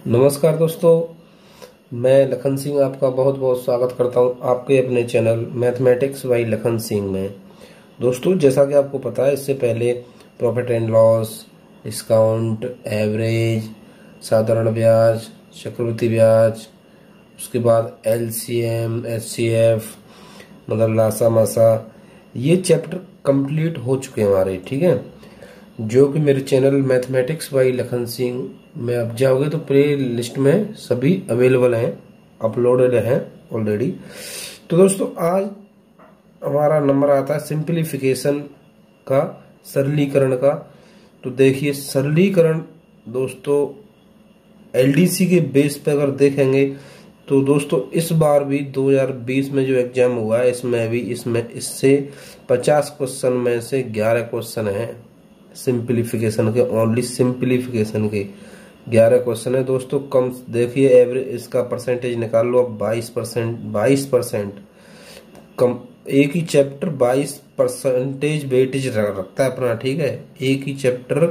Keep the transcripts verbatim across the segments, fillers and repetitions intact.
नमस्कार दोस्तों, मैं लखन सिंह आपका बहुत बहुत स्वागत करता हूं आपके अपने channel mathematics by Lakhan Singh में। दोस्तों, जैसा कि आपको पता है, इससे पहले profit and loss, discount, average, साधारण ब्याज, चक्रवृद्धि ब्याज, उसके बाद एलसीएम, एचसीएफ मतलब लासा मासा, ये चैप्टर कंप्लीट हो चुके हैं हमारे। ठीक है, जो कि मेरे channel mathematics by Lakhan Singh में आप जाओगे तो प्ले लिस्ट में सभी अवेलेबल हैं, अपलोडेड हैं ऑलरेडी। तो दोस्तों, आज हमारा नंबर आता है सिंपलीफिकेशन का, सरलीकरण का। तो देखिए, सरलीकरण दोस्तों एलडीसी के बेस पे अगर देखेंगे तो दोस्तों इस बार भी दो हज़ार बीस में जो एग्जाम हुआ है, इसमें भी इसमें इससे पचास क्वेश्चन में से ग्यारह क्वेश्चन हैं सिंपलीफिकेशन के, ओनली सिंपलीफिकेशन के ग्यारह क्वेश्चन है दोस्तों। कम देखिए, एवरेज इसका परसेंटेज निकाल लो अब, बाईस परसेंट बाईस परसेंट कम। एक ही चैप्टर बाईस परसेंटेज वेटेज रखता है अपना। ठीक है, एक ही चैप्टर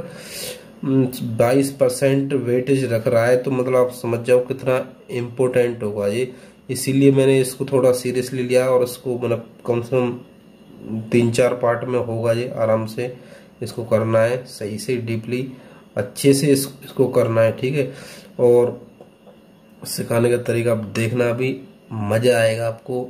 बाईस परसेंट वेटेज रख रहा है, तो मतलब आप समझ जाओ कितना इम्पोर्टेंट होगा ये। इसीलिए मैंने इसको थोड़ा सीरियसली लिया और इसको मतलब कम से कम तीन चार पार्ट में होगा ये, आराम से इसको करना है, सही से डीपली अच्छे से इस, इसको करना है। ठीक है, और सिखाने का तरीका आप देखना, भी मजा आएगा आपको।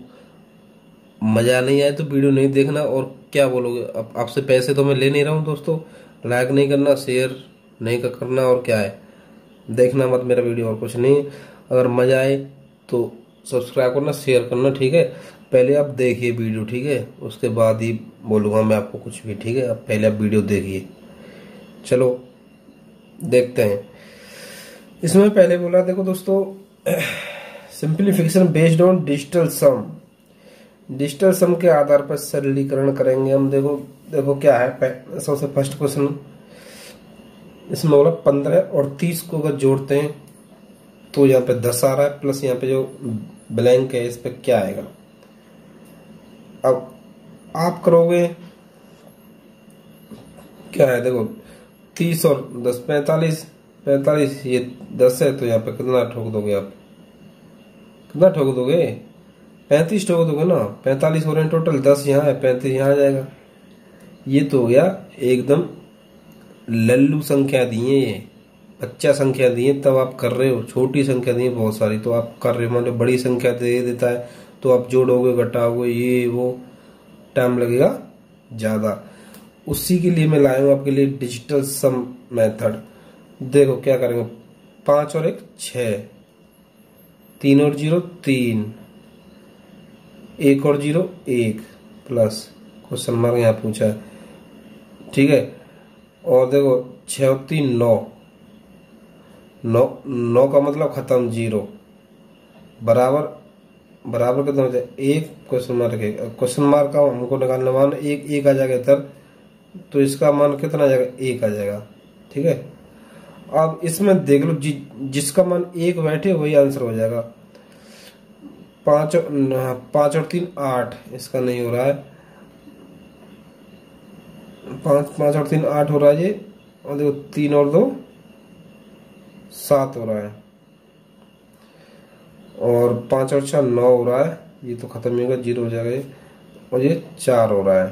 मजा नहीं आए तो वीडियो नहीं देखना। और क्या बोलोगे, अब आपसे पैसे तो मैं ले नहीं रहा हूँ दोस्तों। लाइक नहीं करना, शेयर नहीं करना, और क्या है, देखना मत मेरा वीडियो, और कुछ नहीं। अगर मजा आए तो सब्सक्राइब करना, शेयर करना। ठीक है, पहले आप देखिए वीडियो, ठीक है, उसके बाद ही बोलूँगा मैं आपको कुछ भी। ठीक है, अब पहले आप वीडियो देखिए। चलो देखते हैं। इसमें पहले बोला, देखो दोस्तों, simplification based on digital sum. Digital sum के आधार पर सरलीकरण करेंगे हम। देखो देखो क्या है, सबसे फर्स्ट क्वेश्चन इसमें बोला पंद्रह और तीस को अगर जोड़ते हैं तो यहाँ पे दस आ रहा है, प्लस यहाँ पे जो ब्लैंक है इस पे क्या आएगा। अब आप करोगे क्या है, देखो तीस और दस पैंतालीस, पैंतालीस ये दस है, तो यहाँ पे कितना ठोक दोगे आप, कितना ठोक दोगे, पैंतीस ठोक दोगे ना। पैंतालीस हो रहे हैं टोटल, दस यहाँ है, पैंतीस यहाँ आ जाएगा। ये तो हो गया एकदम लल्लू संख्या दी है, ये बच्चा संख्या दी है, तब आप कर रहे हो। छोटी संख्या दी है बहुत सारी, तो आप कर रहे हो। मान लो बड़ी संख्या दे देता है तो आप जोड़ोगे, घटाओगे, ये वो टाइम लगेगा ज्यादा। उसी के लिए मैं लाया हूं आपके लिए डिजिटल सम मेथड। देखो क्या करेंगे, पांच और एक छह, तीन और जीरो तीन, एक और जीरो एक, प्लस क्वेश्चन मार्क यहाँ पूछा है। ठीक है, और देखो छह और तीन नौ, नौ नौ का मतलब खत्म, जीरो बराबर बराबर कितना हो जाए, एक क्वेश्चन मार्क है। क्वेश्चन मार्क का हमको निकालना, मान एक एक आ जाएगा इधर, तो इसका मान कितना आ जाएगा, एक आ जाएगा। ठीक है, अब इसमें देख लो, जि, जिसका मान एक बैठे वही आंसर हो जाएगा। पांच पांच और तीन आठ, इसका नहीं हो रहा है। पांच पांच और तीन आठ हो रहा है ये, और देखो तीन और दो सात हो रहा है, और पांच और छह नौ हो रहा है, ये तो खत्म ही होगा, जीरो हो जाएगा ये, और ये चार हो रहा है।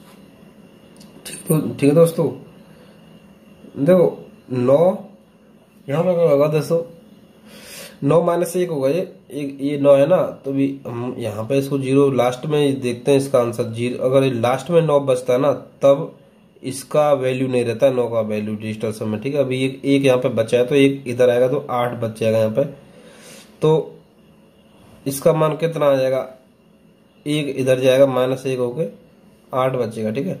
ठीक है दोस्तों, देखो नौ यहाँ पे क्या होगा, दोस्तों नौ माइनस एक होगा, ये एक ये नौ है ना, तो भी हम यहाँ पे इसको जीरो लास्ट में देखते हैं, इसका आंसर जीरो। अगर लास्ट में नौ बचता है ना, तब इसका वैल्यू नहीं रहता है, नौ का वैल्यू डिजिटल सम में। ठीक है, अभी एक, एक यहाँ पे बचा है, तो एक इधर आएगा तो आठ बच जाएगा यहाँ पे, तो इसका मान कितना आ जाएगा, एक इधर जाएगा, माइनस एक होके आठ बचेगा। ठीक है,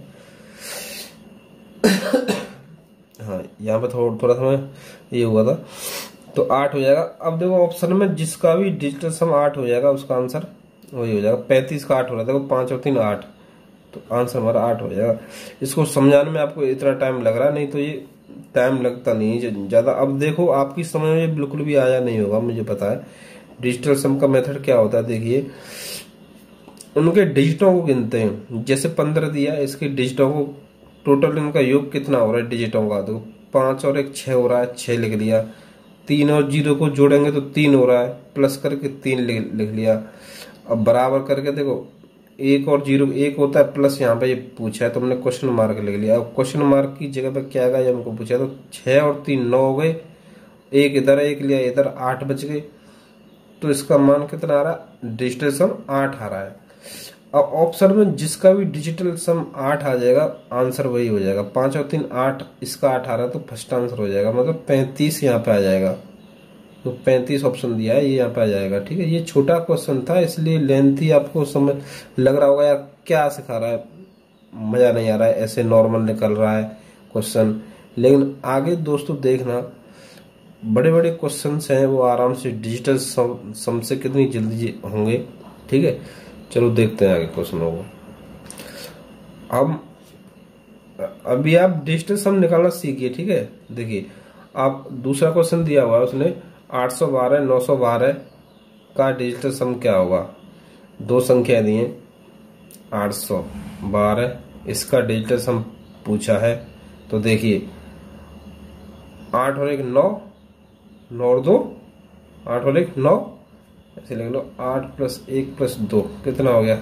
हाँ यहाँ पे थोड़ा थोड़ा सा ये हुआ था, तो आठ हो जाएगा। अब देखो ऑप्शन में जिसका भी डिजिटल सम आठ हो जाएगा, उसका आंसर वही हो जाएगा। पैंतीस का आठ हो रहा है, देखो पांच और तीन आठ, तो आंसर हमारा आठ हो जाएगा। इसको समझाने में आपको इतना टाइम लग रहा है, नहीं तो ये टाइम लगता नहीं है ज्यादा। अब देखो आपकी समझ में बिल्कुल भी आया नहीं होगा, मुझे पता है। डिजिटल सम का मेथड क्या होता है, देखिए उनके डिजिटों को गिनते हैं। जैसे पंद्रह दिया, इसके डिजिटों को, टोटल इनका योग कितना हो रहा है डिजिटों का, देखो पांच और एक छह हो रहा है, छह लिख लिया। तीन और जीरो को जोड़ेंगे तो तीन हो रहा है, प्लस करके तीन लिख लिख लिया। अब बराबर करके देखो एक और जीरो एक होता है प्लस, यहाँ पे ये पूछा है तो हमने क्वेश्चन मार्क लिख लिया। अब क्वेश्चन मार्क की जगह पे क्या आएगा ये हमको पूछा है, तो छह और तीन नौ हो गए, एक इधर एक लिया इधर आठ बच गए। तो इसका मान कितना आ रहा है, डिजिटल सम आठ आ रहा है। अब ऑप्शन में जिसका भी डिजिटल सम आठ आ जाएगा आंसर वही हो जाएगा। पांच और तीन आठ, इसका आठ आ रहा है तो फर्स्ट आंसर हो जाएगा, मतलब पैंतीस यहाँ पे आ जाएगा। तो पैंतीस ऑप्शन दिया है ये यहाँ पे आ जाएगा। ठीक है, ये छोटा क्वेश्चन था इसलिए लेंथी आपको समझ लग रहा होगा यार क्या सिखा रहा है, मजा नहीं आ रहा है, ऐसे नॉर्मल निकल रहा है क्वेश्चन। लेकिन आगे दोस्तों देखना बड़े बड़े क्वेश्चंस हैं वो आराम से डिजिटल सम, सम से कितनी जल्दी होंगे। ठीक है, चलो देखते हैं आगे क्वेश्चनों को। अब अभी आप डिजिटल सम निकालना सीखिए। ठीक है, देखिए आप दूसरा क्वेश्चन दिया हुआ है उसने आठ सौ बारह नौ सौ बारह का डिजिटल सम क्या होगा। दो संख्या दी हैं आठ सौ बारह, इसका डिजिटल सम पूछा है। तो देखिए आठ और एक नौ, नौ और दो आठ और एक नौ, ऐसे लिख लो आठ प्लस एक प्लस दो कितना हो गया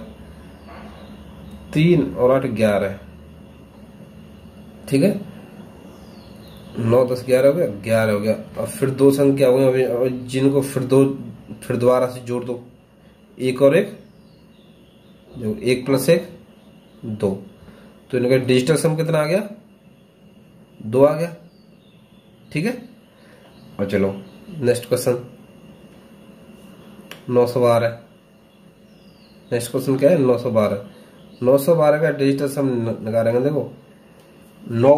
तीन और आठ ग्यारह। ठीक है, नौ दस ग्यारह हो गया, ग्यारह हो गया। अब फिर दो संख्या हो गई अभी जिनको फिर दो फिर दोबारा से जोड़ दो, एक और एक जो एक प्लस एक दो, तो इनका डिजिटल सम कितना आ गया दो आ गया। ठीक है, और चलो नेक्स्ट क्वेश्चन नौ सौ बारह। नेक्स्ट क्वेश्चन क्या है नौ सौ बारह। नौ सौ बारह का डिजिटल सम निकालेंगे। देखो नौ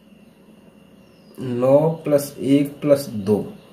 नौ प्लस एक प्लस दो,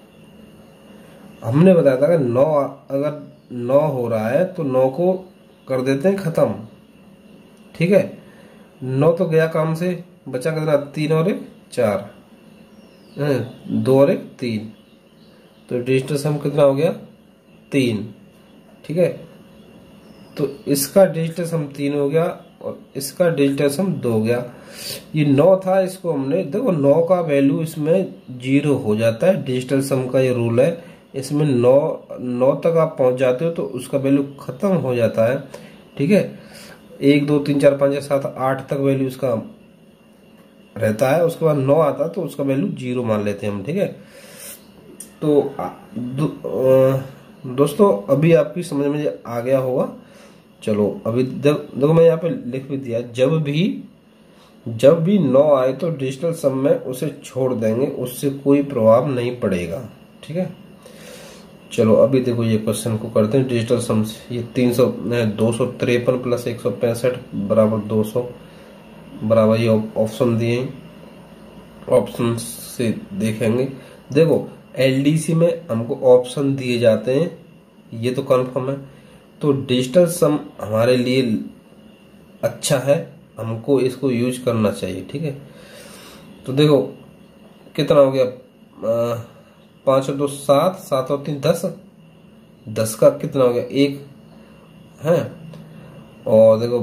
हमने बताया था कि नौ अगर नौ हो रहा है तो नौ को कर देते हैं खत्म। ठीक है, नौ तो गया काम से, बचा कितना तीन और एक चार, दो और एक तीन, तो डिजिटल सम कितना हो गया तीन। ठीक है, तो इसका डिजिटल सम तीन हो गया और इसका डिजिटल सम दो हो गया। ये नौ था, इसको हमने देखो नौ का वैल्यू इसमें जीरो हो जाता है, डिजिटल सम का ये रूल है। इसमें नौ नौ तक आप पहुंच जाते हो तो उसका वैल्यू खत्म हो जाता है। ठीक है, एक दो तीन चार पाँच छः सात आठ तक वैल्यू उसका रहता है, उसके बाद नौ आता है तो उसका वैल्यू जीरो मान लेते हैं हम। ठीक है, तो दो, दोस्तों अभी आपकी समझ में आ गया होगा। चलो अभी देखो मैं यहाँ पे लिख भी दिया, जब भी जब भी नौ आए तो डिजिटल सम में उसे छोड़ देंगे, उससे कोई प्रभाव नहीं पड़ेगा। ठीक है, चलो अभी देखो ये क्वेश्चन को करते हैं डिजिटल सम से। ये तीन सौ दो सौ तिरपन प्लस एक सौ पैंसठ बराबर दो सौ बराबर ये ऑप्शन दिए, ऑप्शन से देखेंगे। देखो एलडीसी में हमको ऑप्शन दिए जाते हैं, ये तो कंफर्म है। तो डिजिटल सम हमारे लिए अच्छा है, हमको इसको यूज करना चाहिए। ठीक है, तो देखो कितना हो गया पांच और दो सात, सात और तीन दस, दस का कितना हो गया एक है, और देखो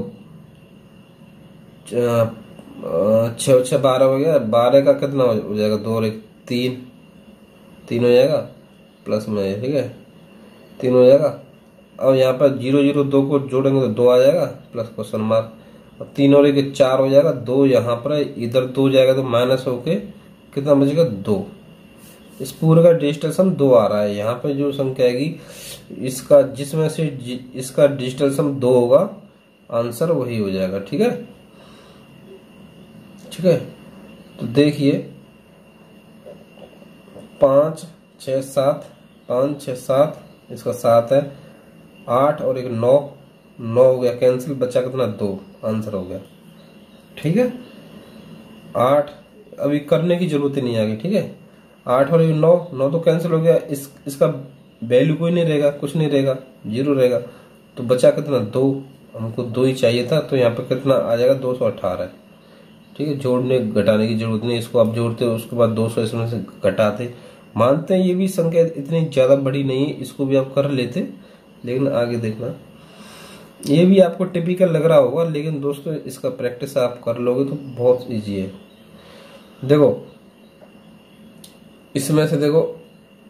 छः छः बारह हो गया, बारह का कितना हो जाएगा दो और एक तीन, तीन हो जाएगा प्लस में। ठीक है, तीन हो जाएगा। और यहाँ पर जीरो जीरो दो को जोड़ेंगे तो दो आ जाएगा प्लस क्वेश्चन मार्क, और तीन और एक चार हो जाएगा, दो यहाँ पर इधर दो जाएगा तो माइनस होके कितना बचेगा दो। इस पूरे का डिजिटल सम दो आ रहा है। यहाँ पे जो संख्या आएगी इसका जिसमें से इसका डिजिटल सम दो होगा आंसर वही हो जाएगा। ठीक है, ठीक है, तो देखिए पाँच छः सात, पाँच छः सात, इसका सात है, आठ और एक नौ, नौ हो गया कैंसिल, बचा कितना दो, आंसर हो गया। ठीक है, आठ अभी करने की जरूरत ही नहीं आ गई। ठीक है, आठ और एक नौ, नौ तो कैंसिल हो गया, इस इसका वैल्यू कोई नहीं रहेगा, कुछ नहीं रहेगा, जीरो रहेगा, तो बचा कितना दो, हमको दो ही चाहिए था, तो यहाँ पे कितना आ जाएगा दो सौ अठारह। ठीक है, जोड़ने घटाने की जरूरत नहीं, इसको आप जोड़ते हो उसके बाद दो सौ इसमें से घटाते। मानते हैं ये भी संख्या इतनी ज्यादा बड़ी नहीं है, इसको भी आप कर लेते, लेकिन आगे देखना ये भी आपको टिपिकल लग रहा होगा, लेकिन दोस्तों इसका प्रैक्टिस आप कर लोगे तो बहुत इजी है। देखो इसमें से देखो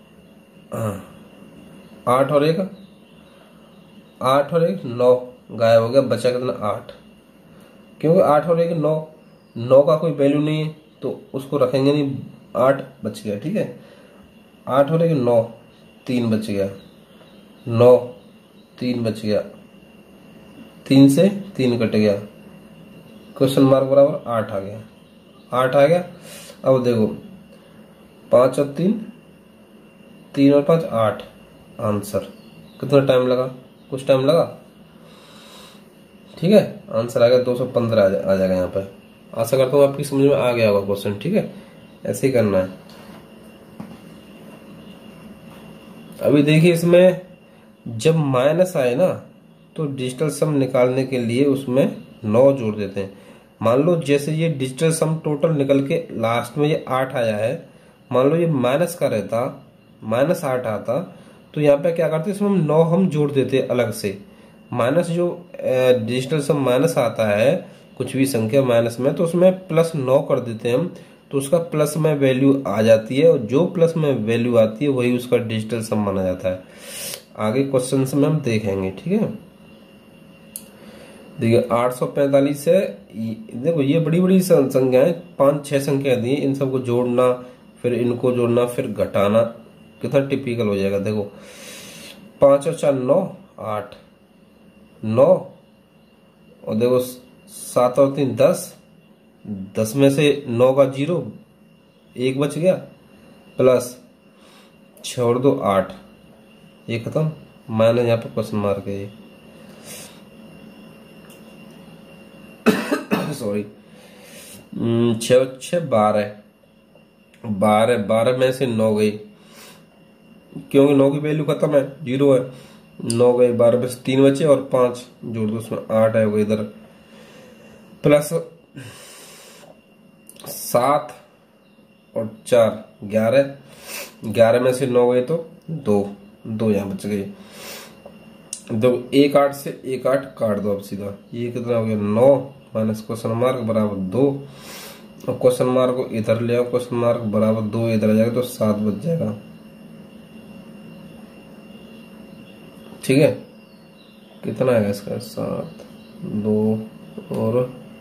हाँ आठ और एक आठ और एक नौ गायब हो गया, बचा कितना आठ। क्योंकि आठ और एक नौ, नौ का कोई वैल्यू नहीं है तो उसको रखेंगे नहीं, आठ बच गया। ठीक है, आठ और एक नौ, तीन बच गया, नौ तीन बच गया, तीन से तीन कट गया, क्वेश्चन मार्क बराबर आठ आ गया, आठ आ गया। अब देखो पांच और तीन, तीन और पांच आठ, आंसर। कितना टाइम लगा, कुछ टाइम लगा। ठीक है, आंसर आ गया दो सौ पंद्रह आ जाएगा यहाँ पे। आशा करता हूँ आपकी समझ में आ गया होगा क्वेश्चन। ठीक है, ऐसे ही करना है। अभी देखिए इसमें जब माइनस आए ना तो डिजिटल सम निकालने के लिए उसमें नौ जोड़ देते हैं। मान लो जैसे ये डिजिटल सम टोटल निकल के लास्ट में ये आठ आया है, मान लो ये माइनस का रहता, माइनस आठ आता, तो यहाँ पे क्या करते इसमें नौ हम जोड़ देते अलग से। माइनस जो डिजिटल सम माइनस आता है कुछ भी संख्या माइनस में, तो उसमें प्लस नौ कर देते हैं हम, तो उसका प्लस में वैल्यू आ जाती है, और जो प्लस में वैल्यू आती है वही उसका डिजिटल सम माना जाता है। आगे क्वेश्चन में हम देखेंगे। ठीक है, देखिए आठ सौ पैंतालीस है, देखो ये बड़ी बड़ी संख्या है, पांच छह संख्या दी, इन सबको जोड़ना फिर इनको जोड़ना फिर घटाना कितना टिपिकल हो जाएगा। देखो पांच और चार नौ, आठ, नौ, और देखो सात और तीन दस, दस में से नौ का जीरो एक बच गया, प्लस छोड़ दो आठ, ये खत्म। मैंने यहाँ पे क्वेश्चन मार्क है, सॉरी, छः छः बारह, बारह बारह में से नौ गई, क्योंकि नौ की वैल्यू खत्म है, जीरो है, नौ गई, बारह में से तीन बचे और पांच जोड़ दो उसमें आठ है, वो इधर, प्लस सात और चार ग्यारह, ग्यारह में से नौ गए तो दो, दो यहाँ बच गए। दो एक आठ से एक आठ काट दो अब सीधा, ये कितना हो गया नौ, माइनस क्वेश्चन मार्क बराबर दो, और क्वेश्चन मार्क को इधर ले आओ, क्वेश्चन मार्क बराबर दो इधर आ जाएगा तो सात बच जाएगा। ठीक है, कितना है इसका, सात, दो और,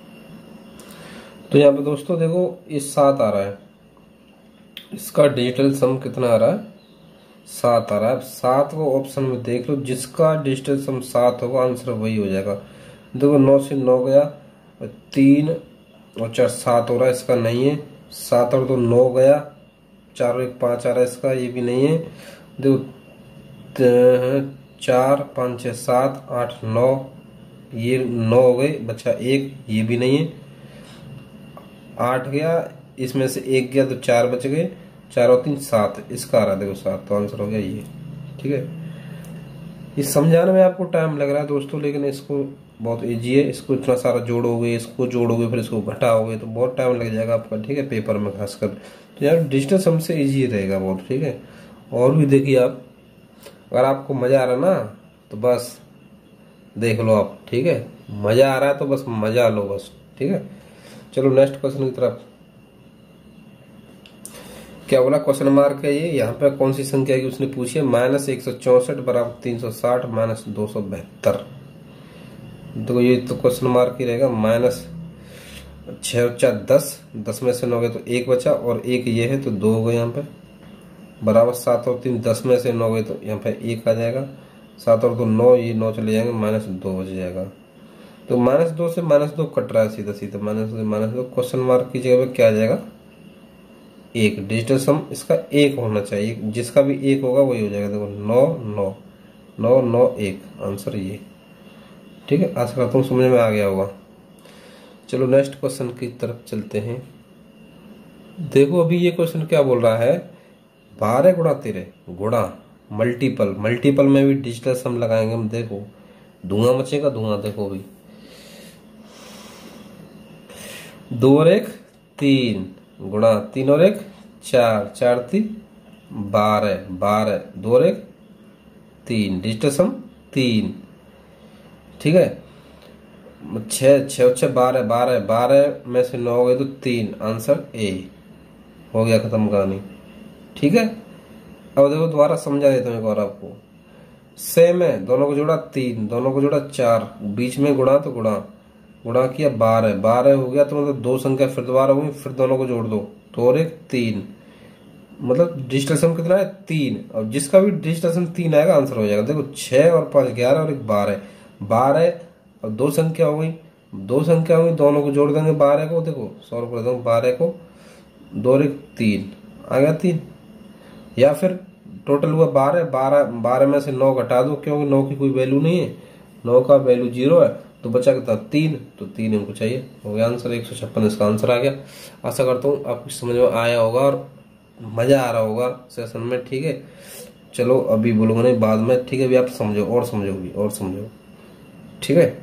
तो यहाँ पे दोस्तों देखो ये सात आ रहा है, इसका डिजिटल सम कितना आ रहा है, सात आ रहा है। सात को ऑप्शन में देख लो, जिसका डिजिटल सम सात होगा आंसर वही हो जाएगा। देखो नौ से नौ गया, तीन और चार सात हो रहा है, इसका नहीं है। सात और दो नौ गया, चार और एक पांच आ रहा है, इसका ये भी नहीं है। देखो चार पांच छह सात आठ नौ, ये नौ हो गए, बचा एक, ये भी नहीं है। आठ गया, इसमें से एक गया तो चार बच गए, चार और तीन सात, इसका आ रहा है देखो सात, तो आंसर हो गया ये। ठीक है, इस समझाने में आपको टाइम लग रहा है दोस्तों, लेकिन इसको बहुत इजी है। इसको इतना सारा जोड़ोगे, इसको जोड़ोगे, फिर इसको घटाओगे तो बहुत टाइम लग जाएगा आपका। ठीक है, पेपर में खासकर तो यार डिजिटल सम से इजी रहेगा बहुत। ठीक है, और भी देखिए आप, अगर आपको मजा आ रहा ना तो बस देख लो आप। ठीक है, मजा आ रहा है तो बस मजा लो बस। ठीक है, चलो नेक्स्ट क्वेश्चन की तरफ। क्या बोला, क्वेश्चन मार्क है ये, यहाँ पे कौन सी संख्या की उसने पूछी है, माइनस एक सौ चौसठ बराबर तीन सौ साठ माइनस दो सौ बहत्तर। तो ये तो क्वेश्चन मार्क ही रहेगा। माइनस छह और चार दस, दस में से नौ गए तो एक बचा, और एक ये है तो दो हो गए यहाँ पे, बराबर सात और तीन, दस में से नौ गए तो यहाँ पे एक आ जाएगा, सात और दो नौ, ये नौ चले जाएंगे, माइनस दो बच जाएगा। तो माइनस दो से माइनस दो कट रहा है सीधा सीधा, माइनस दो से माइनस दो, क्वेश्चन मार्क की जगह पे क्या आ जाएगा, एक। डिजिटल सम इसका एक होना चाहिए, जिसका भी एक होगा वही हो जाएगा। देखो नौ नौ नौ नौ एक, आंसर ये। ठीक है, आशा करता हूँ समझ में आ गया होगा। चलो नेक्स्ट क्वेश्चन की तरफ चलते हैं। देखो अभी ये क्वेश्चन क्या बोल रहा है, बारह गुणा तेरह गुणा मल्टीपल, मल्टीपल में भी डिजिटल सम लगाएंगे हम। देखो धुआं मचेगा, धुआं। देखो अभी दो और एक तीन गुणा तीन और एक चार, चार तीन बारह, बारह दो और एक तीन, डिजिटल सम तीन। ठीक है, छः छः छः बारह, बारह बारह में से नौ हो गए तो तीन, आंसर ए। हो गया खत्म कहानी। ठीक है, अब देखो दोबारा समझा देता हूँ एक बार आपको। सेम है, दोनों को जोड़ा तीन, दोनों को जोड़ा चार, बीच में गुणा तो गुणा गुणा किया बारह, बारह हो गया तो मतलब दो संख्या फिर दोबारा हुई, फिर दोनों को जोड़ दो, दो और एक तीन, मतलब डिजिटल सम कितना है तीन। और जिसका भी डिजिटल सम तीन आएगा आंसर हो जाएगा। देखो छह और पांच ग्यारह और एक बारह, बारह और दो संख्या हो गई, दो संख्या हुई, दोनों को जोड़ देंगे बारह को, देखो सौ कर दूंगा बारह को, दो और एक तीन, आ गया तीन। या फिर टोटल हुआ बारह, बारह बारह में से नौ घटा दो क्योंकि नौ की कोई वैल्यू नहीं है, नौ का वैल्यू जीरो है, तो बचा कितना तीन, तो तीन हमको चाहिए, हो गया आंसर एक सौ छप्पन इसका आंसर आ गया। आशा करता हूँ आपको समझ में आया होगा और मजा आ रहा होगा सेशन में, ठीक है। चलो अभी बोलूंगा नहीं बाद में, ठीक है। अभी आप समझो और समझोगी और समझो, ठीक है।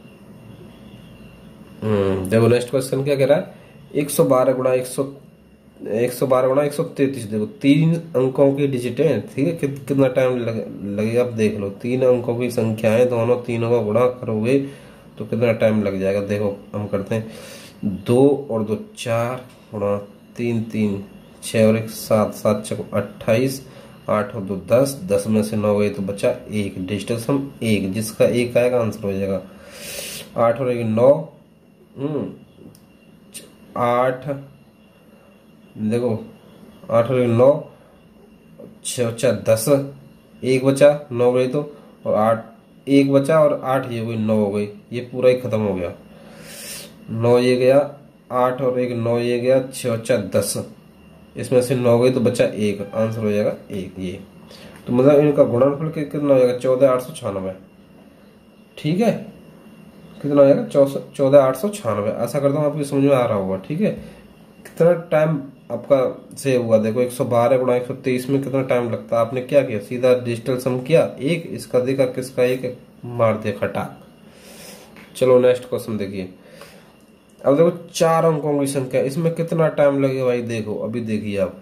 हम्म देखो नेक्स्ट क्वेश्चन क्या कह रहा है, एक सौ बारह गुणा एक सौ एक सौ बारह गुणा एक सौ तैतीस, देखो तीन अंकों की डिजिट है, ठीक है। कि, कितना टाइम लग, लगेगा आप देख लो, तीन अंकों की संख्या है, दोनों तीनों का गुणा करोगे तो कितना टाइम लग जाएगा। देखो हम करते हैं, दो और दो चार गुणा तीन तीन छह और एक सात, सात छः अट्ठाईस, आठ और दो दस, दस में से नौ गए तो बचा एक, डिजिटल सम एक, जिसका एक आएगा आंसर हो जाएगा। आठ और एक नौ, हम्म आठ, देखो आठ और एक नौ, छः बचा दस, एक बचा नौ गई तो, और आठ एक बचा और आठ ये हो गई नौ हो गई, ये पूरा ही खत्म हो गया। नौ ये गया, आठ और एक नौ ये गया, छः बचा दस, इसमें से नौ गई तो बचा एक, आंसर हो जाएगा एक। ये तो मतलब इनका गुणनफल कितना हो जाएगा, चौदह आठ सौ छियानवे, ठीक है। कितना हो जाएगा, चौदह आठ सौ छियानवे। आशा करता हूँ आपकी समझ में आ रहा होगा, ठीक है। कितना टाइम आपका से हुआ, देखो एक सौ बारह गुणा एक सौ तेईस में कितना टाइम लगता है। आपने क्या किया, सीधा डिजिटल सम किया, एक इसका देखा किसका एक मार दिया खटाक। चलो नेक्स्ट क्वेश्चन देखिए। अब देखो चार अंकों की संख्या, इसमें कितना टाइम लगेगा भाई, देखो अभी देखिए आप।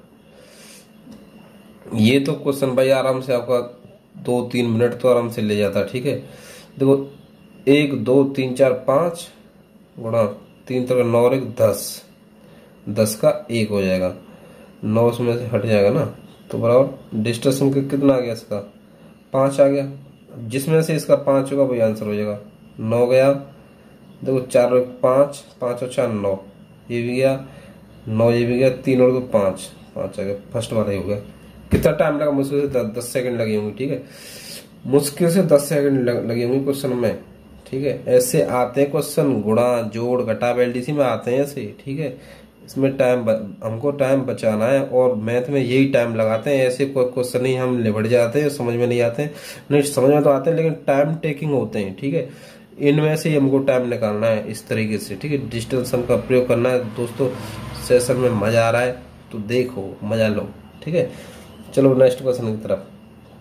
ये तो क्वेश्चन भाई आराम से आपका दो तीन मिनट तो आराम से ले जाता है, ठीक है। देखो एक दो तीन चार पांच गुणा तीन तरह नौ और एक दस, दस का एक हो जाएगा, नौ उसमें से हट जाएगा ना, तो बराबर डिजिटल सम कितना आ गया, इसका पांच आ गया, जिसमें से इसका पांच होगा वही आंसर हो जाएगा। नौ गया, देखो चार और पांच, पांच और चार नौ, ये भी गया, नौ ये भी गया, तीन और दो पांच, पांच आ गया, फर्स्ट वाला ही हो गया। कितना टाइम लगा, मुश्किल से दस, दस सेकंड लगे होंगे, ठीक है। मुश्किल से दस सेकंड लगे होंगे क्वेश्चन में, ठीक है। ऐसे आते हैं क्वेश्चन, गुणा जोड़ घटा एलडीसी में आते हैं ऐसे, ठीक है। इसमें टाइम हमको टाइम बचाना है और मैथ में यही टाइम लगाते हैं। ऐसे कोई क्वेश्चन नहीं हम लिबड़ जाते हैं, समझ में नहीं आते हैं, नहीं समझ में तो आते हैं लेकिन टाइम टेकिंग होते हैं, ठीक है। इनमें से हमको टाइम निकालना है इस तरीके से, ठीक है। डिजिटल सम का प्रयोग करना है दोस्तों। सेशन में मजा आ रहा है तो देखो, मजा लो, ठीक है। चलो नेक्स्ट क्वेश्चन की तरफ।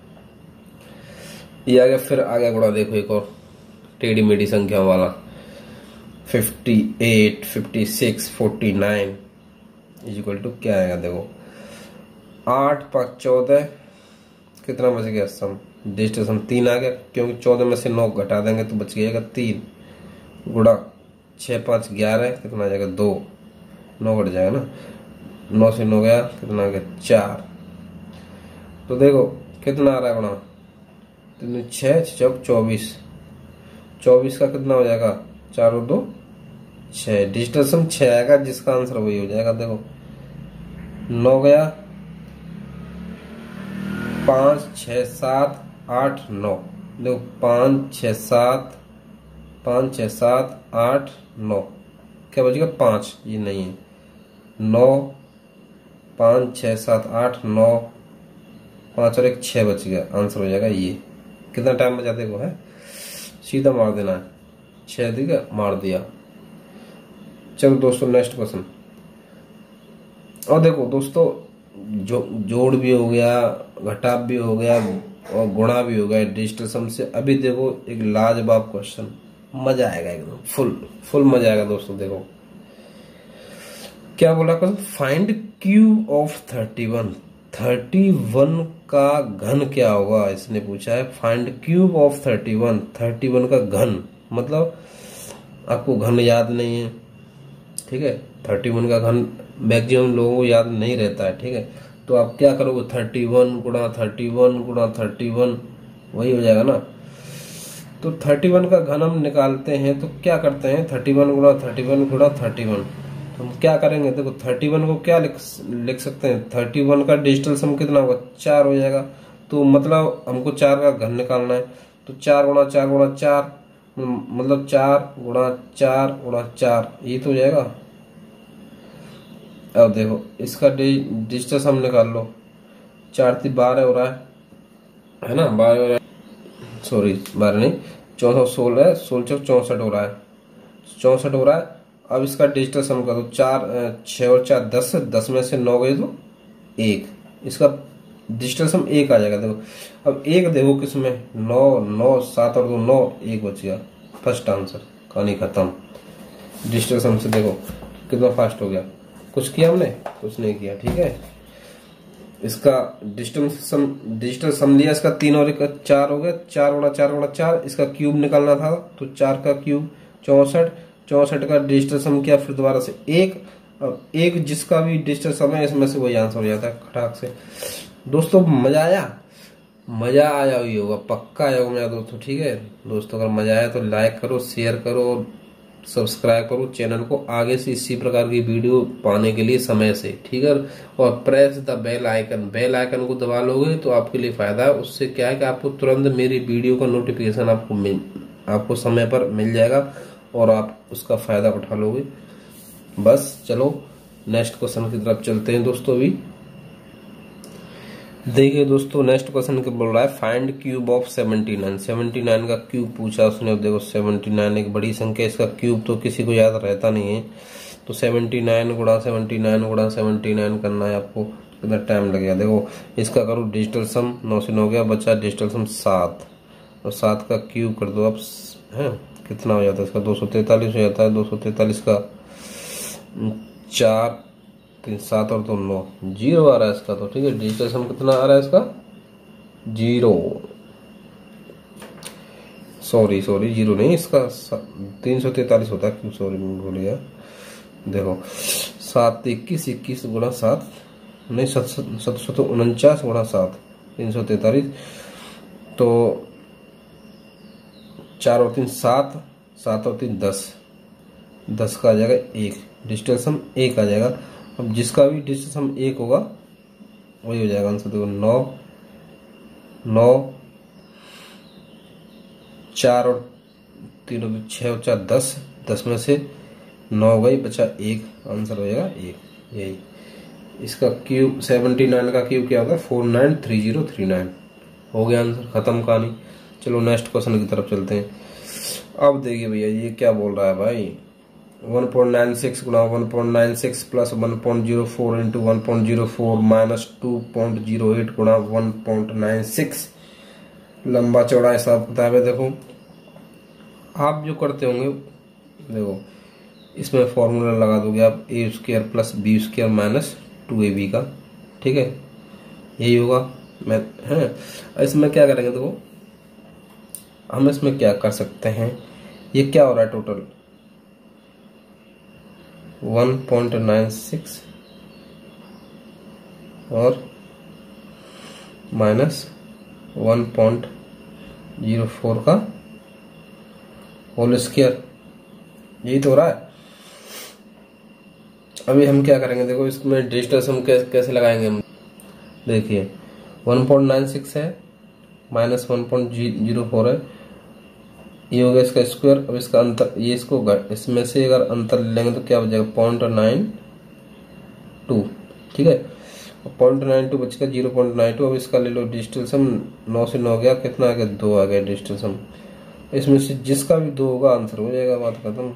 ये आ गया, फिर आ गया गुणा, देखो एक और टेढ़ी मेढ़ी संख्या वाला, fifty eight, fifty six, forty nine is equal to क्या आएगा, देखो आठ पाँच चौदह, कितना बच गया सम, डिजिटल सम तीन आ गया क्योंकि चौदह में से नौ घटा देंगे तो बच जाएगा तीन, गुणा छः पाँच ग्यारह, कितना आ जाएगा दो, नौ घट जाएगा ना, नौ से नौ गया, कितना आ गया चार। तो देखो कितना आ रहा है गुणा, तो छः चौक चौबीस, चौबीस का कितना हो जाएगा, चार और दो छः, डिजिटल सम छः आएगा, जिसका आंसर वही हो जाएगा। देखो नौ गया, पाँच छः सात आठ नौ, देखो पाँच छः सात, पाँच छः सात आठ नौ, क्या बचेगा पाँच, ये नहीं है, नौ पाँच छः सात आठ नौ, पाँच और एक छः बच गया, आंसर हो जाएगा ये। कितना टाइम बचा, देखो है सीधा मार देना है, छः दिया मार दिया। चलो दोस्तों नेक्स्ट क्वेश्चन। और देखो दोस्तों जो जोड़ भी हो गया, घटाव भी हो गया और गुणा भी हो गया डिजिटल सम से। अभी देखो एक लाजवाब क्वेश्चन, मजा आएगा एकदम, फुल फुल मजा आएगा दोस्तों। देखो क्या बोला question, find cube of thirty one, thirty one का घन क्या होगा, इसने पूछा है। Find cube of thirty one, thirty one का घन, मतलब आपको घन याद नहीं है, ठीक है। थर्टी वन का घन मैक्सिमम लोगों को याद नहीं रहता है, ठीक है। तो आप क्या करोगे, थर्टी वन गुणा थर्टी वन गुणा थर्टी वन, वही हो जाएगा ना। तो थर्टी वन का घन हम निकालते हैं तो क्या करते हैं, थर्टी वन गुणा थर्टी वन गुणा थर्टी वन। हम क्या करेंगे, देखो थर्टी वन को क्या लिख लिख सकते हैं, थर्टी वन का डिजिटल सम कितना होगा, चार हो जाएगा। तो मतलब हमको चार का घन निकालना है, तो चार गुणा चार गुणा चार, मतलब चार गुणा चार गुणा चार, ये तो हो जाएगा। अब देखो इसका डिजिटल सम निकाल लो, चार तीन बारह हो रहा है, है ना, बारह हो रहा है, सॉरी बारह नहीं, चौसठ सोलह सोलह चौक चौसठ हो रहा है, चौसठ हो रहा है। अब इसका डिजिटल सम कर दो, चार छः और चार दस, दस में से नौ गए तो एक, इसका डिजिटल सम एक आ जाएगा। देखो अब एक देखो किसमें, नौ, नौ सात और दो नौ, एक बच गया, फर्स्ट आंसर, कहानी खत्म। डिजिटल सम से देखो कितना फास्ट हो गया, कुछ किया हमने, कुछ नहीं किया, ठीक है। इसका डिजिटल सम डिजिटल सम लिया, इसका तीन और एक चार हो गया, चार गुणा चार गुणा चार, इसका क्यूब निकालना था तो चार का क्यूब चौसठ, चौसठ का डिजिटल सम किया, फिर दोबारा से एक, अब एक जिसका भी डिजिटल सम है इसमें से वही आंसर हो जाता है खटाक से। दोस्तों मजा आया, मजा आया ही होगा, पक्का आया होगा मेरा दोस्तों, ठीक है दोस्तों। अगर मजा आया तो लाइक करो, शेयर करो, सब्सक्राइब करो चैनल को, आगे से इसी प्रकार की वीडियो पाने के लिए समय से, ठीक है। और press the bell icon, bell icon को दबा लोगे तो आपके लिए फायदा है, उससे क्या है कि आपको तुरंत मेरी वीडियो का नोटिफिकेशन आपको मिल आपको समय पर मिल जाएगा और आप उसका फायदा उठा लोगे। बस चलो नेक्स्ट क्वेश्चन की तरफ चलते हैं दोस्तों। अभी देखिए दोस्तों, नेक्स्ट क्वेश्चन क्या बोल रहा है, find cube of seventy nine. Seventy nine का क्यूब पूछा उसने। देखो सेवेंटी नाइन एक बड़ी संख्या, इसका क्यूब तो किसी को याद रहता नहीं है, तो सेवेंटी नाइन गुणा सेवेंटी नाइन गुणा सेवेंटी नाइन करना है आपको, कितना टाइम लगेगा। देखो इसका करो डिजिटल सम, नौ से नौ गया, बचा डिजिटल सम सात, और सात का क्यूब कर दो आप, है कितना हो जाता है इसका, दो सौ तैतालीस हो जाता है। दो सौ तैतालीस का चार, तीन सात और दो नौ, जीरो आ रहा है इसका, तो ठीक है। डिजिटल सम कितना आ रहा है इसका, जीरो, सॉरी सॉरी जीरो नहीं, इसका तीन सौ तैतालीस होता है, क्यों सॉरी भूल गया। देखो सात इक्कीस, इक्कीस गुणा सात नहीं, सत सौ उनचास गुणा सात, तीन सौ तैतालीस, तो चार और तीन सात, सात और तीन दस, दस का आ जाएगा एक, डिजिटल सम एक आ जाएगा। अब जिसका भी डिजिटल सम एक होगा वही हो जाएगा आंसर। देखो नौ, नौ, चार और तीन और छः और चार दस, दस में से नौ गई, बचा एक, आंसर हो जाएगा एक, यही। इसका क्यूब सेवेंटी नाइन का क्यूब क्या होगा, four nine three zero three nine, हो गया आंसर, खत्म कहानी। चलो नेक्स्ट क्वेश्चन की तरफ चलते हैं। अब देखिए भैया ये क्या बोल रहा है भाई, वन पॉइंट नाइन सिक्स गुणा one point nine six plus one point zero four into one point zero four minus two point zero eight गुणा वन पॉइंट नाइन सिक्स, लंबा चौड़ा हिसाब किताब है। देखो आप जो करते होंगे, देखो इसमें फॉर्मूला लगा दोगे आप, a square plus b square minus two a b का, ठीक है, यही होगा। मैं है इसमें क्या करेंगे, देखो हम इसमें क्या कर सकते हैं, ये क्या हो रहा है total, one point nine six और minus one point zero four का होल स्क्वायर, यही तो हो रहा है। अभी हम क्या करेंगे, देखो इसमें डिजिटल सम कैसे लगाएंगे हम, देखिए वन पॉइंट नाइन सिक्स है minus one point zero four है, ये हो गया इसका स्क्वायर। अब इसका अंतर, ये इसको इसमें से अगर अंतर लेंगे तो क्या हो जाएगा, पॉइंट नाइन टू, ठीक है, पॉइंट नाइन टू बचेगा जीरो पॉइंट नाइन टू। अब इसका ले लो डिजिटल सम, नौ से नौ गया, कितना आ गया, दो आ गया डिजिटल सम। इसमें से जिसका भी दो होगा आंसर हो जाएगा, बात खत्म।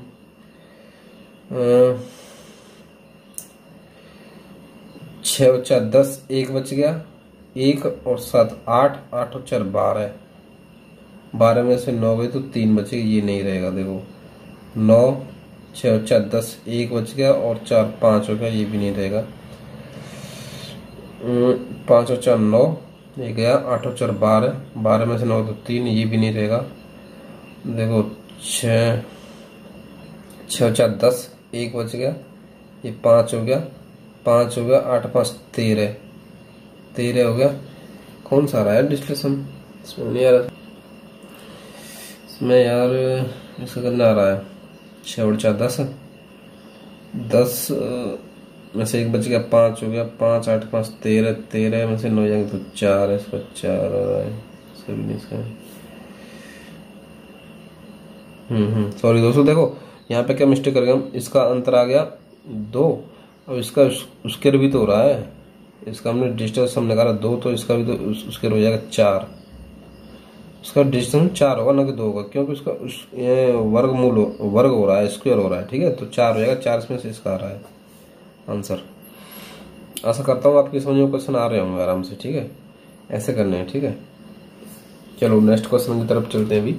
छः और चार दस, एक बच गया, एक और सात आठ, आठ और चार बारह, बारह में से नौ गए तो तीन बचेगा, ये नहीं रहेगा। देखो नौ, छः और चार दस, एक बच गया और चार पाँच हो गया, ये भी नहीं रहेगा। पाँच और चार नौ, ये गया, आठ और चार बारह, बारह में से नौ तो तीन, ये भी नहीं रहेगा। देखो छः, छः और चार दस, एक बच गया, ये पाँच हो गया, पाँच हो गया, आठ पाँच तेरह, तेरह हो गया। कौन सा आ रहा है डिस्प्लेसम? इसमें नहीं आ रहा, इसमें यार इसका कितना आ रहा है? छः और चार दस, दस में से एक बच गया, पाँच हो गया। पाँच आठ पाँच तेरह, तेरह में से नौ जाएंगे तो चार है, इसका चार आ रहा है। सभी इसका हम्म हम्म सॉरी दोस्तों, देखो यहाँ पे क्या मिस्टेक कर गया हम, इसका अंतर आ गया दो, अब इसका उस, उसके भी तो हो रहा है, इसका हमने डिजिटल सम निकाला दो, तो इसका भी तो उस, उसके हो जाएगा चार। इसका डिजिटल चार होगा ना कि दो होगा, क्योंकि उसका उस ये वर्गमूल हो, वर्ग हो रहा है, स्क्वायर हो रहा है, ठीक है, तो चार हो जाएगा। चार इसमें से इसका आ रहा है आंसर। आशा करता हूँ आपकी समझ में क्वेश्चन आ रहे होंगे आराम से, ठीक है, ऐसे करने हैं, ठीक है। चलो नेक्स्ट क्वेश्चन की तरफ चलते हैं अभी।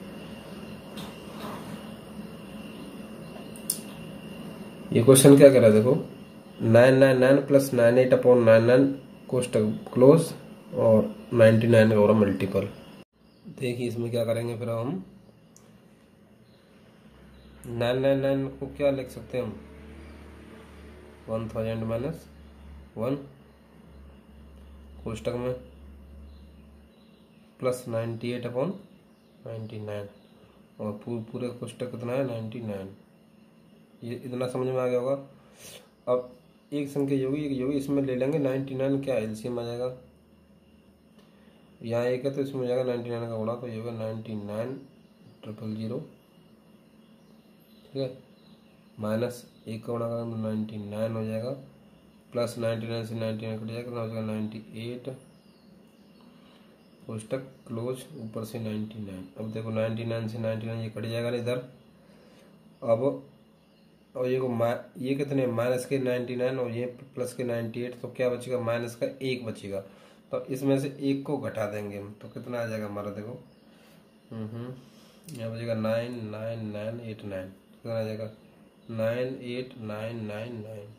ये क्वेश्चन क्या कह रहा है देखो, nine nine nine plus nine eight upon nine nine कोष्टक क्लोज और नाइन्टी नाइन का हो रहा मल्टीपल। देखिए इसमें क्या करेंगे फिर हम, नाइन नाइन नाइन को क्या लिख सकते हैं हम, वन थाउजेंड माइनस वन कोष्टक में plus ninety eight upon ninety nine, और पूरे कोष्टक कितना है नाइन्टी नाइन। ये इतना समझ में आ गया होगा। अब एक संख्या योगी एक योगी इसमें ले लेंगे, नाइन्टी नाइन क्या एलसीएम आ जाएगा, यहाँ एक है तो इसमें हो जाएगा नाइन्टी नाइन का गुणा, तो ये होगा नाइन्टी नाइन ट्रिपल जीरो, ठीक है, माइनस एक का गुणा करेंगे तो नाइन्टी नाइन हो जाएगा, प्लस नाइन्टी नाइन से नाइन्टी नाइन कट जाएगा तो हो जाएगा नाइन्टी एट कोष्टक क्लोज, ऊपर से नाइन्टी नाइन। अब देखो नाइन्टी नाइन से नाइन्टी नाइन ये कट जाएगा ना इधर। अब और ये को ये कितने माइनस के नाइन्टी नाइन और ये प्लस के नाइन्टी एट, तो क्या बचेगा, माइनस का एक बचेगा, तो इसमें से एक को घटा देंगे हम, तो कितना आ जाएगा हमारा देखो, हम्म यहाँ बचेगा nine nine nine eight nine, कितना आ जाएगा nine eight nine nine nine,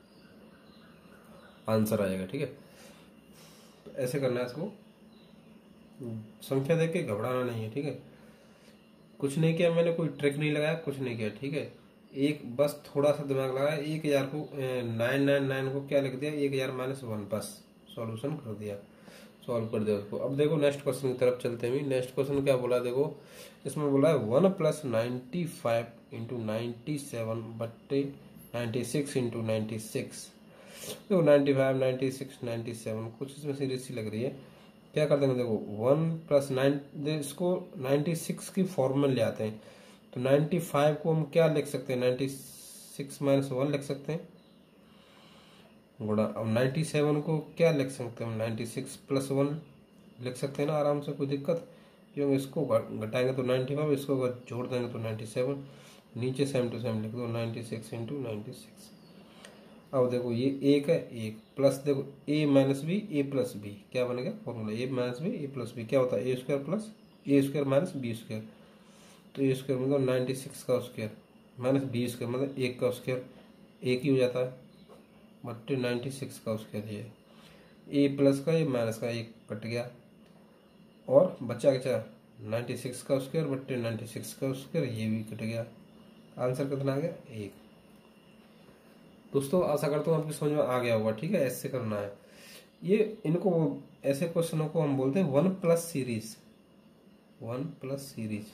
answer आ जाएगा, ठीक है। तो ऐसे करना है इसको, संख्या देख के घबराना नहीं है, ठीक है। कुछ नहीं किया मैंने, कोई ट्रिक नहीं लगाया, कुछ नहीं किया, ठीक है। एक बस थोड़ा सा दिमाग लगाया, एक हजार को नाइन नाइन नाइन को क्या लिख दिया, एक हजार माइनस वन, बस सॉल्यूशन कर दिया, सॉल्व कर दिया उसको। अब देखो नेक्स्ट क्वेश्चन की तरफ चलते हैं। नेक्स्ट क्वेश्चन क्या बोला देखो, इसमें बोला है one plus ninety five into ninety seven बट्टे ninety six into ninety six. देखो ninety five ninety six ninety seven कुछ इसमें सीरीज सी लग रही है, क्या करते हैं देखो, वन प्लस नाइन, इसको नाइन्टी सिक्स की फॉर्म में ले आते हैं, तो नाइन्टी फाइव को हम क्या लिख सकते हैं, नाइन्टी सिक्स माइनस वन लिख सकते हैं गुणा। अब नाइन्टी सेवन को क्या लिख सकते हैं हम, नाइन्टी सिक्स प्लस वन लिख सकते हैं ना आराम से, कोई दिक्कत, क्योंकि इसको घटाएंगे तो नाइन्टी फाइव, इसको अगर जोड़ देंगे तो नाइन्टी सेवन, नीचे सेम टू सेम लिख दो ninety six into ninety six. अब देखो ये एक है, एक प्लस देखो A minus B A plus B, क्या बनेगा formula, A minus B A plus B क्या होता है, A square plus A square minus B square, तो ए स्क्वायर मतलब नाइन्टी सिक्स का स्क्वायर माइनस बी स्क्वायर मतलब एक का स्क्वायर, एक ही हो जाता है, बट्टे नाइन्टी सिक्स का स्क्वायर, ये ए प्लस का ये माइनस का एक कट गया, और बचा क्या नाइन्टी सिक्स का स्क्वायर बट्टे नाइन्टी सिक्स का स्क्वायर, ये भी कट गया, आंसर कितना आ गया एक। दोस्तों आशा करता हूँ आपकी समझ में आ गया होगा, ठीक है, ऐसे करना है ये। इनको ऐसे क्वेश्चनों को हम बोलते हैं one plus series, one plus series.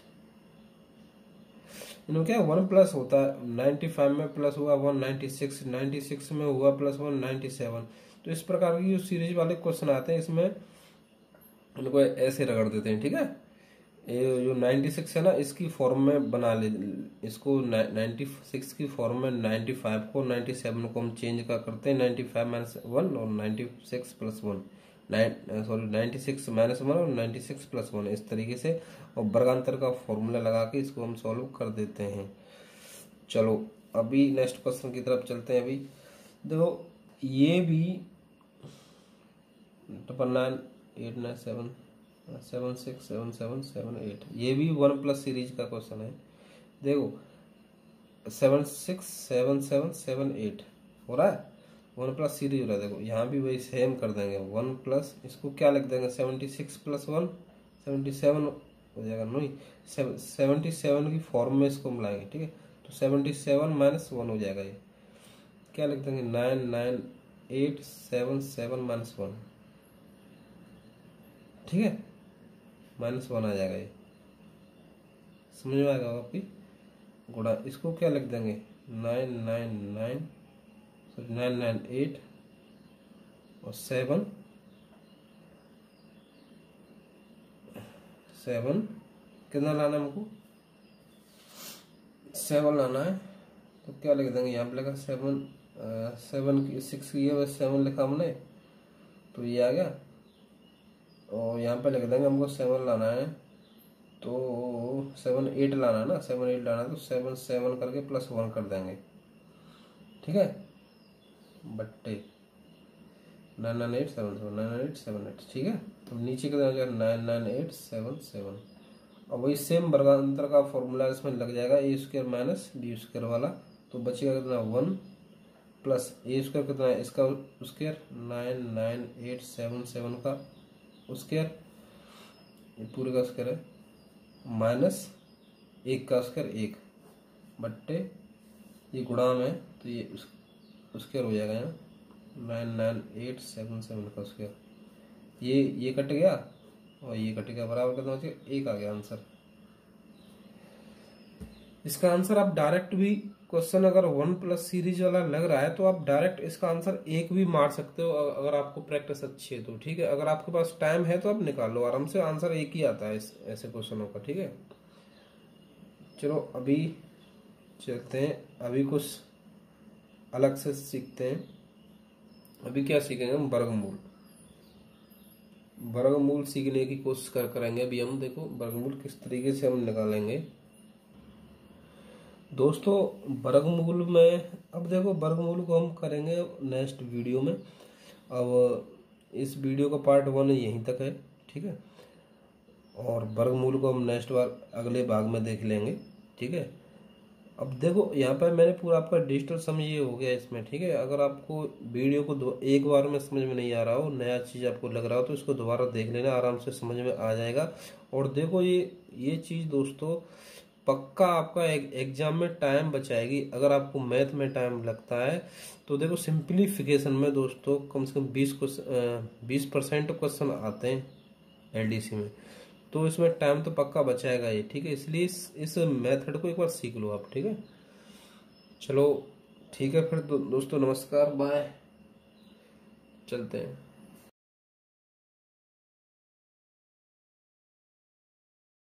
इनको क्या वन प्लस होता है, नाइन्टी फाइव में प्लस हुआ one, ninety six ninety six में हुआ प्लस वन, नाइन्टी सेवन, तो इस प्रकार की जो सीरीज वाले क्वेश्चन आते हैं इसमें इनको ऐसे रगड़ देते हैं, ठीक है। ये जो नाइन्टी सिक्स है ना, इसकी फॉर्म में बना ले, इसको नाइन्टी सिक्स की फॉर्म में नाइन्टी फाइव को नाइन्टी सेवन को हम चेंज का करते हैं, नाइन्टी फाइव माइनस वन और ninety six plus one, nine sorry ninety six minus one और नाइन्टी सिक्स प्लस वन, इस तरीके से, और वर्गांतर का फॉर्मूला लगा के इसको हम सॉल्व कर देते हैं। चलो अभी नेक्स्ट क्वेश्चन की तरफ चलते हैं। अभी देखो ये भी triple nine eight nine seven seven six seven seven seven eight, ये भी वन प्लस सीरीज का क्वेश्चन है। देखो seven six seven seven seven eight हो रहा है, वन प्लस सीरीज हो रहा है। देखो यहाँ भी वही सेम कर देंगे, वन प्लस इसको क्या लिख देंगे, seventy six plus one seventy seven हो जाएगा, नहीं सेवेंटी सेवन की फॉर्म में इसको मिलाएंगे, ठीक है, तो सेवेंटी सेवन माइनस वन हो जाएगा, ये क्या लिख देंगे nine nine eight seven seven minus one, ठीक है, माइनस वन आ जाएगा, ये समझ में आएगा आपकी। गुणा इसको क्या लिख देंगे, nine nine nine sorry nine nine eight और सेवन सेवन कितना लाना है हमको, सेवन लाना है। तो क्या लिख देंगे यहाँ पे लिखा सेवन, सेवन की सिक्स की है, सेवन लिखा हमने तो ये आ गया। और यहाँ पे लिख देंगे हमको सेवन लाना है तो सेवन एट लाना है ना, सेवन एट लाना है तो सेवन सेवन करके प्लस वन कर देंगे, ठीक है, बट्टे nine nine eight seven seven nine nine eight seven eight, ठीक है। तो नीचे का हो जाएगा nine nine eight seven seven. और वही सेम वर्गांतर का फॉर्मूला इसमें लग जाएगा, A square minus B square वाला। तो बचेगा कितना, वन प्लस ए स्क्वायर कितना है, इसका square nine nine eight seven seven का स्क्वायर, ये पूरे का स्क्वायर है, माइनस एक का स्क्वायर एक बट्टे ये गुणा में तो ये स्क्वायर हो जाएगा यहाँ nine nine eight seven seven का स्क्वायर। ये ये कट गया और ये कट गया, बराबर कितना हो जाएगा, एक आ गया आंसर। इसका आंसर आप डायरेक्ट भी, क्वेश्चन अगर वन प्लस सीरीज वाला लग रहा है तो आप डायरेक्ट इसका आंसर एक भी मार सकते हो अगर आपको प्रैक्टिस अच्छी है तो, ठीक है। अगर आपके पास टाइम है तो आप निकाल लो आराम से, आंसर एक ही आता है इस ऐसे क्वेश्चनों का, ठीक है। चलो अभी चलते हैं, अभी कुछ अलग से सीखते हैं। अभी क्या सीखेंगे हम, वर्गमूल। वर्गमूल सीखने की कोशिश कर करेंगे अभी हम। देखो वर्गमूल किस तरीके से हम निकालेंगे दोस्तों। वर्गमूल में अब देखो, वर्गमूल को हम करेंगे नेक्स्ट वीडियो में। अब इस वीडियो का पार्ट वन यहीं तक है, ठीक है। और वर्गमूल को हम नेक्स्ट बार अगले भाग में देख लेंगे, ठीक है। अब देखो यहाँ पर मैंने पूरा आपका डिजिटल समझ ये हो गया इसमें, ठीक है। अगर आपको वीडियो को एक बार में समझ में नहीं आ रहा हो, नया चीज़ आपको लग रहा हो तो इसको दोबारा देख लेना, आराम से समझ में आ जाएगा। और देखो ये ये चीज़ दोस्तों पक्का आपका एक एग्जाम में टाइम बचाएगी। अगर आपको मैथ में टाइम लगता है तो देखो सिंप्लीफिकेशन में दोस्तों कम से कम बीस बीस परसेंट क्वेश्चन आते हैं एलडीसी में, तो इसमें टाइम तो पक्का बचाएगा ये, ठीक है। इसलिए इस, इस मेथड को एक बार सीख लो आप, ठीक है। चलो ठीक है फिर दो, दोस्तों नमस्कार, बाय, चलते हैं।